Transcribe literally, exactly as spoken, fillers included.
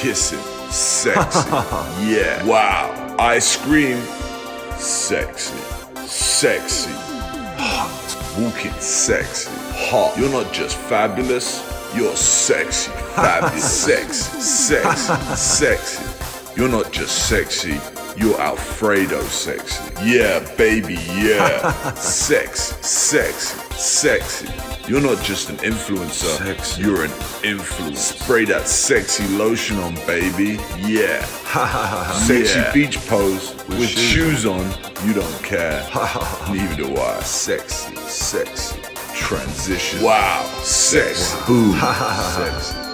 kissing, sexy. Yeah, wow. Ice cream, sexy, sexy. Hot, walking sexy, hot. You're not just fabulous, you're sexy, fabulous, sexy, sexy, sexy. You're not just sexy, you're Alfredo sexy. Yeah, baby, yeah. Sexy, sexy, sexy. You're not just an influencer, sexy. You're an influencer. Spray that sexy lotion on, baby. Yeah. Sexy yeah. Beach pose with, with shoes. shoes on, you don't care. Neither do I. Sexy, sexy. Transition. Wow. Sexy. Wow. Sexy.